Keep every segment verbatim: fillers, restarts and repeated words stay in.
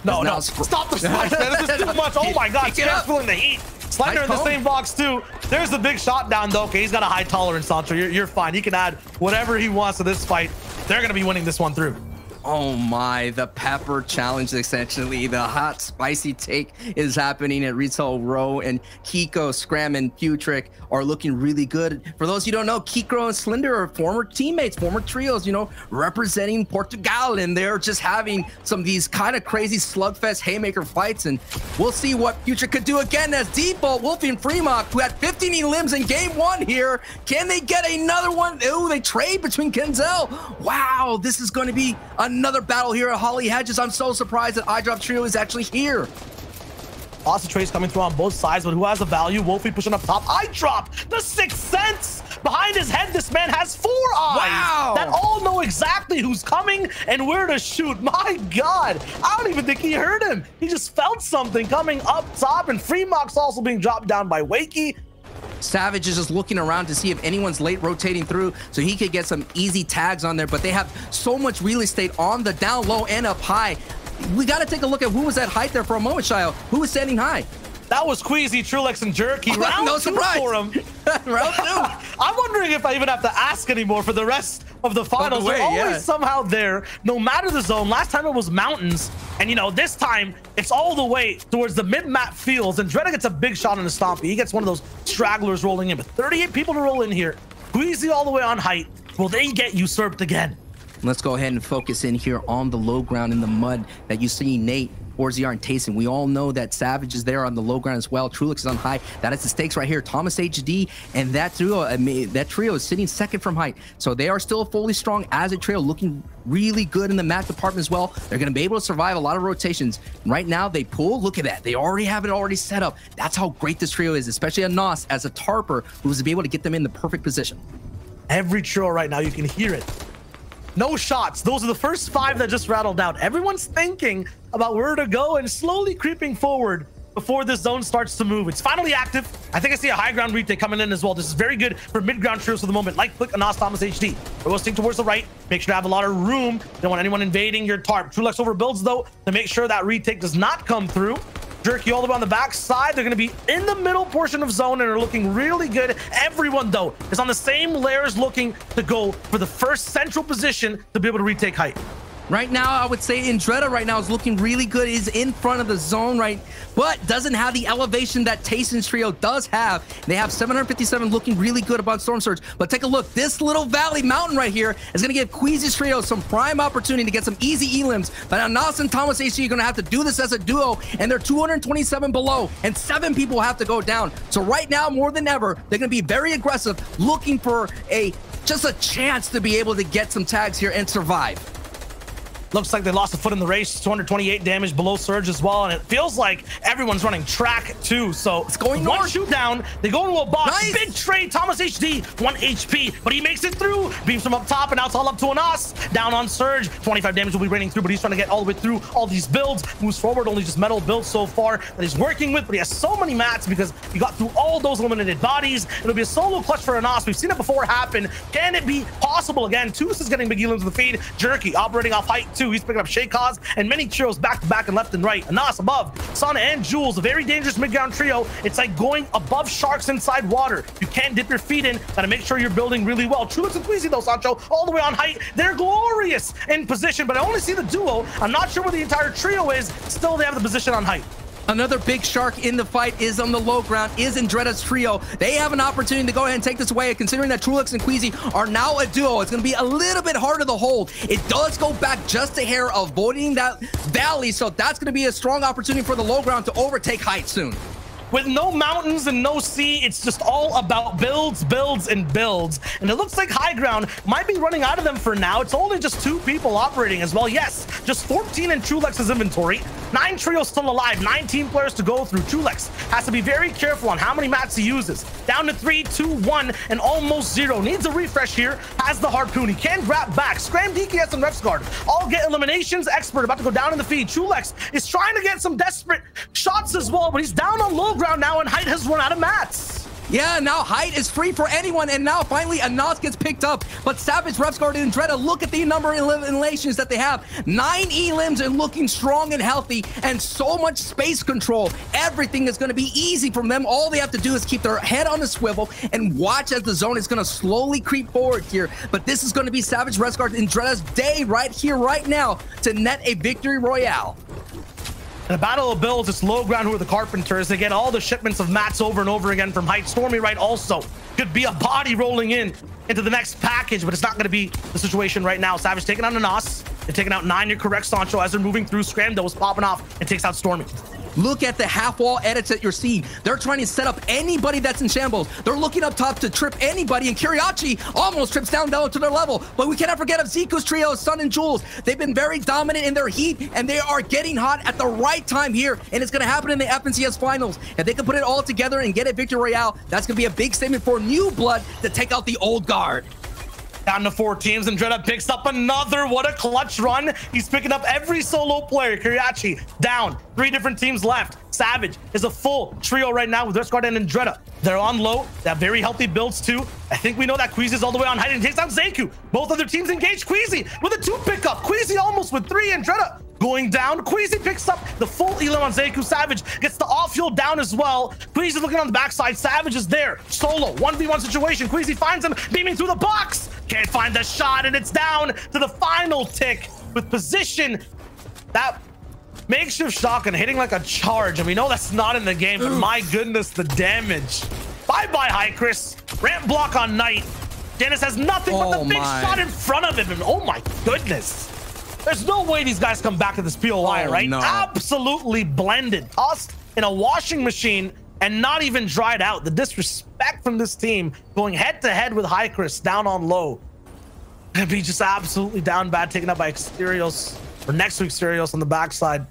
No, no, stop the splash, man. This is too much. Oh my God, Scare's feeling the heat. Slender in the same box too. There's the big shot down though. Okay, he's got a high tolerance, Sancho. You're, you're fine. He can add whatever he wants to this fight. They're gonna be winning this one through. Oh my, the pepper challenge, essentially. The hot, spicy take is happening at Retail Row, and Kiko, Scram, and Putrick are looking really good. For those you don't know, Kiko and Slender are former teammates, former trios, you know, representing Portugal, and they're just having some of these kind of crazy slugfest haymaker fights, and we'll see what Putrick could do again as Default, Wolfie, and Fremont, who had fifteen limbs in game one here. Can they get another one? Ooh, they trade between Kenzel. Wow, this is going to be a another battle here at Holly Hedges. I'm so surprised that iDrop Trio is actually here. Lots of trades coming through on both sides, but who has the value? Wolfie pushing up top. iDrop, the sixth sense. Behind his head, this man has four eyes wow. that all know exactly who's coming and where to shoot. My God, I don't even think he heard him. He just felt something coming up top, and Fremox also being dropped down by Wakey. Savage is just looking around to see if anyone's late rotating through so he could get some easy tags on there, but they have so much real estate on the down low and up high. We got to take a look at who was at height there for a moment, Shio. Who was standing high? That was Queasy, Trulex, and Jerky. Oh, Round no two surprise. for him. Round two. I'm wondering if I even have to ask anymore for the rest of the finals. the way, They're always yeah. somehow there, no matter the zone. Last time it was mountains, and you know, this time it's all the way towards the mid-map fields, and Dredda gets a big shot on the Stompy. He gets one of those stragglers rolling in, but thirty-eight people to roll in here. Queasy all the way on height. Will they get usurped again? Let's go ahead and focus in here on the low ground in the mud that you see Nate, Orziar, and Tayson. We all know that Savage is there on the low ground as well. Trulix is on high. That is the stakes right here. Thomas H D and that trio, I mean, that trio is sitting second from height. So they are still fully strong as a trio, looking really good in the mat department as well. They're going to be able to survive a lot of rotations. Right now, they pull. Look at that. They already have it already set up. That's how great this trio is, especially a Nos as a Tarper who's to be able to get them in the perfect position. Every trio right now, you can hear it. No shots. Those are the first five that just rattled out. Everyone's thinking about where to go and slowly creeping forward before this zone starts to move. It's finally active. I think I see a high ground retake coming in as well. This is very good for mid-ground trios for the moment. Like click Anas Thomas H D. We're roasting towards the right. Make sure to have a lot of room. Don't want anyone invading your tarp. Trulex overbuilds though to make sure that retake does not come through. Jerky all the way on the back side. They're going to be in the middle portion of zone and are looking really good. Everyone, though, is on the same layers looking to go for the first central position to be able to retake height. Right now, I would say Indretta right now is looking really good. He's in front of the zone, right? But doesn't have the elevation that Tayson's trio does have. They have seven hundred fifty-seven looking really good about Storm Surge. But take a look. This little valley mountain right here is going to give Queasy's trio some prime opportunity to get some easy elims. But now Nas and Thomas H D are going to have to do this as a duo, and they're two hundred twenty-seven below, and seven people have to go down. So right now, more than ever, they're going to be very aggressive, looking for a just a chance to be able to get some tags here and survive. Looks like they lost a foot in the race. two hundred twenty-eight damage below Surge as well, and it feels like everyone's running track too. So it's going one north. Shoot down. They go into a box. Nice. Big trade. Thomas H D, one H P, but he makes it through. Beams from up top, and now it's all up to Anas. Down on Surge. twenty-five damage will be raining through, but he's trying to get all the way through all these builds. Moves forward, only just metal builds so far that he's working with, but he has so many mats because he got through all those eliminated bodies. It'll be a solo clutch for Anas. We've seen it before happen. Can it be possible again? Toos is getting big elims to the feed. Jerky operating off height too. He's picking up Shake and many trios back to back and left and right. Anas above, Sana and Jules, a very dangerous mid-ground trio. It's like going above sharks inside water. You can't dip your feet in. Gotta make sure you're building really well. Trulix and Queasy though, Sancho, all the way on height. They're glorious in position, but I only see the duo. I'm not sure where the entire trio is. Still, they have the position on height. Another big shark in the fight is on the low ground, is Indretta's trio. They have an opportunity to go ahead and take this away, considering that Trulix and Queasy are now a duo. It's going to be a little bit harder to hold. It does go back just a hair, avoiding that valley, so that's going to be a strong opportunity for the low ground to overtake height soon. With no mountains and no sea, it's just all about builds, builds, and builds. And it looks like high ground might be running out of them for now. It's only just two people operating as well. Yes, just fourteen in Trulex's inventory. Nine trios still alive, nineteen players to go through. Trulex has to be very careful on how many mats he uses. Down to three, two, one, and almost zero. Needs a refresh here. Has the harpoon. He can grab back. Scram, D K S, and Refs Guard all get eliminations. Expert about to go down in the feed. Trulex is trying to get some desperate shots as well, but he's down on low ground now, and height has run out of mats. Yeah, now height is free for anyone, and now finally Anas gets picked up. But Savage, Refsguard, and Dreda, look at the number of eliminations that they have. Nine elims and looking strong and healthy, and so much space control. Everything is going to be easy from them. All they have to do is keep their head on a swivel and watch as the zone is going to slowly creep forward here. But this is going to be Savage, Refsguard, and Dreda's day right here, right now, to net a victory royale. In a battle of builds, it's low ground who are the Carpenters. They get all the shipments of mats over and over again from height. Stormy right also could be a body rolling in into the next package, but it's not going to be the situation right now. Savage taking out Anas. They're taking out nine. You're correct, Sancho, as they're moving through. Scramdo is popping off and takes out Stormy. Look at the half wall edits that you're seeing. They're trying to set up anybody that's in shambles. They're looking up top to trip anybody, and Kiriachi almost trips down down to their level. But we cannot forget of Ziku's trio, Sun and Jules. They've been very dominant in their heat, and they are getting hot at the right time here. And it's going to happen in the F N C S finals. If they can put it all together and get a victory royale, that's going to be a big statement for New Blood to take out the old guard. Down to four teams, and Dreda picks up another. What a clutch run. He's picking up every solo player. Kiriachi down. Three different teams left. Savage is a full trio right now with Refsguard and Dreda. They're on low. They have very healthy builds too. I think we know that Queasy is all the way on height and takes out Zeku. Both other teams engage Queasy with a two pickup. Queasy almost with three, and Dreda going down. Queasy picks up the full elim on Zeku. Savage gets the off-fuel down as well. Queasy looking on the backside. Savage is there. Solo. one v one situation. Queasy finds him, beaming through the box. Can't find the shot, and it's down to the final tick with position. That makeshift shotgun hitting like a charge, and we know that's not in the game, but my goodness, the damage. Bye-bye, Hi Chris. Ramp block on Knight. Dennis has nothing but Oh the big my. shot in front of him, and oh my goodness. There's no way these guys come back to this P O I, Oh, right? no. Absolutely blended, tossed in a washing machine, and not even dried out. The disrespect from this team going head to head with Hi Chris down on low. And be just absolutely down bad, taken up by Exterios, or next to Exterios on the backside.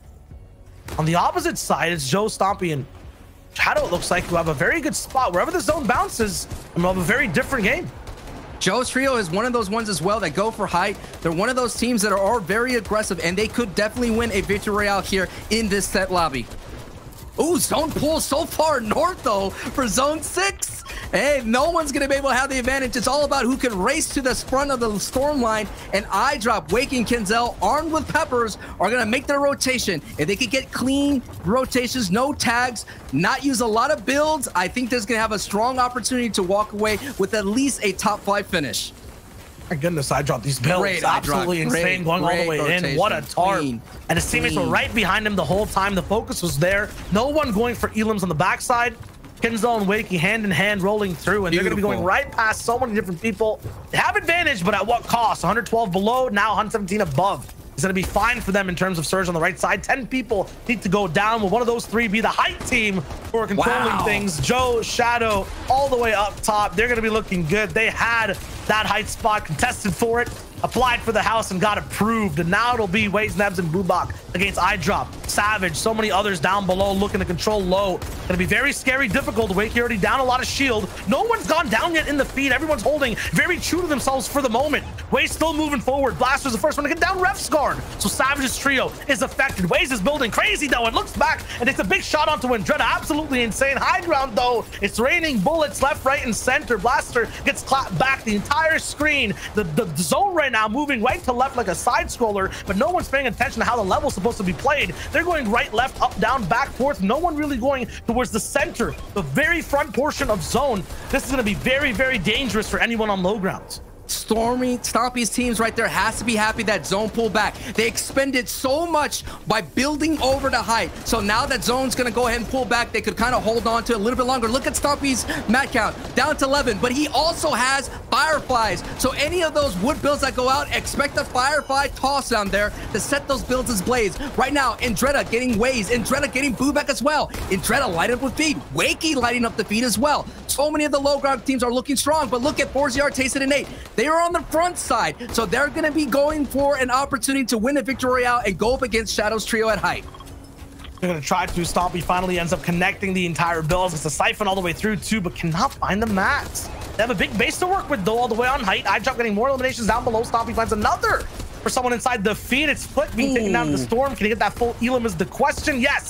On the opposite side, it's Joe, Stompy, and Shadow, it looks like, who have a very good spot. Wherever the zone bounces, and we'll have a very different game. Joe's trio is one of those ones as well that go for height. They're one of those teams that are all very aggressive, and they could definitely win a victory royale here in this set lobby. Ooh, zone pull so far north, though, for zone six. Hey, no one's going to be able to have the advantage. It's all about who can race to the front of the storm line. And iDrop, Wake, and Kenzel, armed with peppers, are going to make their rotation. If they could get clean rotations, no tags, not use a lot of builds, I think there's going to have a strong opportunity to walk away with at least a top five finish. My goodness, I dropped these builds. Great, Absolutely iDrop. insane, Great, going all the great way rotation. in. What a tarp. Clean. And his teammates Clean. were right behind him the whole time. The focus was there. No one going for elims on the backside. Kenzo and Wakey hand in hand rolling through, and Beautiful. They're going to be going right past so many different people. They have advantage, but at what cost? one hundred twelve below, now one hundred seventeen above. It's going to be fine for them in terms of surge on the right side. ten people need to go down. Will one of those three be the height team who are controlling Wow. things? Joe, Shadow, all the way up top. They're going to be looking good. They had that height spot, contested for it, applied for the house, and got approved. And now it'll be Waze, Nebs, and Bubak against iDrop, Savage, so many others down below looking to control low. Gonna be very scary, difficult. Wake already down a lot of shield. No one's gone down yet in the feed. Everyone's holding very true to themselves for the moment. Waze still moving forward. Blaster's the first one to get down Refsguard. So Savage's trio is affected. Waze is building crazy though, and looks back, and it's a big shot onto Andretta. Absolutely insane. High ground though. It's raining bullets left, right, and center. Blaster gets clapped back the entire screen. The, the, the zone right now moving right to left like a side scroller, but no one's paying attention to how the level's supposed to be played. They're going right, left, up, down, back, forth. No one really going towards the center, the very front portion of zone. This is going to be very, very dangerous for anyone on low grounds. Stormy, Stompy's teams right there has to be happy that zone pulled back. They expended so much by building over the height. So now that zone's going to go ahead and pull back, they could kind of hold on to it a little bit longer. Look at Stompy's mat count, down to eleven, but he also has Fireflies. So any of those wood builds that go out, expect a Firefly toss down there to set those builds as blaze. Right now, Andretta getting Waze, Andretta getting Bubak as well. Andretta lighting up with feed, Wakey lighting up the feed as well. So many of the low ground teams are looking strong, but look at four Z R, Tasted, and Nate. They are on the front side, so they're going to be going for an opportunity to win a victory royale and go up against Shadow's trio at height. They're going to try to. Stompy finally ends up connecting the entire build. It's a siphon all the way through too, but cannot find the mats. They have a big base to work with though, all the way on height. iDrop getting more eliminations down below. Stompy finds another for someone inside the feed. It's Split being taken down in the storm. Can he get that full elim is the question. Yes,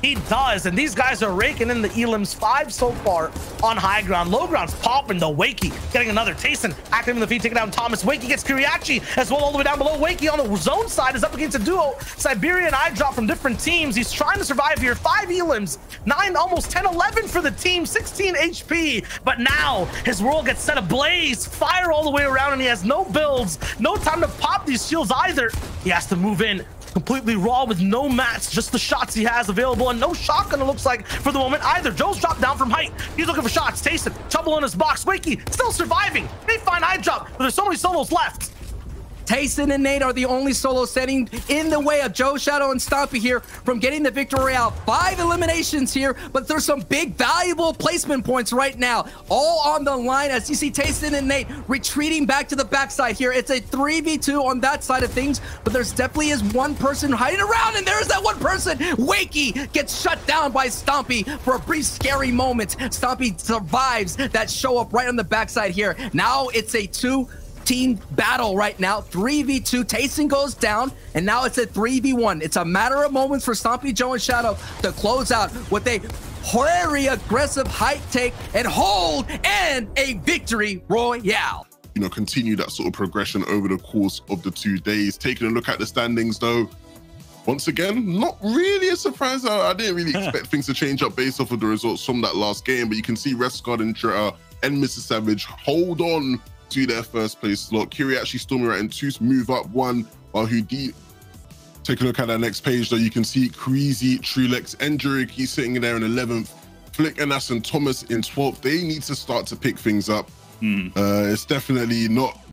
He does, and these guys are raking in the elims. Five so far on high ground. Low ground's popping though. Wakey getting another. Tayson active in the feed, taking down Thomas. Wakey gets Kuriachi as well all the way down below. Wakey on the zone side is up against a duo. Siberia and I drop from different teams. He's trying to survive here. Five elims, nine, almost ten, eleven for the team, sixteen H P. But now his world gets set ablaze. Fire all the way around, and he has no builds, no time to pop these shields either. He has to move in completely raw with no mats, just the shots he has available, and no shotgun it looks like for the moment either. Joe's dropped down from height. He's looking for shots. Tayson, trouble in his box. Wakey still surviving. They find eye drop, but there's so many solos left. Tayson and Nate are the only solo standing in the way of Joe, Shadow, and Stompy here from getting the victory royale. Five eliminations here, but there's some big valuable placement points right now. All on the line as you see Tayson and Nate retreating back to the backside here. It's a three v two on that side of things, but there's definitely is one person hiding around, and there's that one person. Wakey gets shut down by Stompy for a brief scary moment. Stompy survives that show up right on the backside here. Now it's a two team battle right now, three v two. Tayson goes down, and now it's a three v one. It's a matter of moments for Stompy, Joe, and Shadow to close out with a very aggressive height take and hold and a victory royale. You know, continue that sort of progression over the course of the two days. Taking a look at the standings, though, once again, not really a surprise. I, I didn't really expect things to change up based off of the results from that last game, but you can see Rescott and Treta and Mister Savage hold on to their first place slot. Kiri actually storming right in two, move up one, while Hudi. Take a look at that next page though. You can see Kreezy, Trulex, and Juriki sitting there in eleventh. Flick, Anas, and Thomas in twelfth. They need to start to pick things up. Mm. Uh, it's definitely not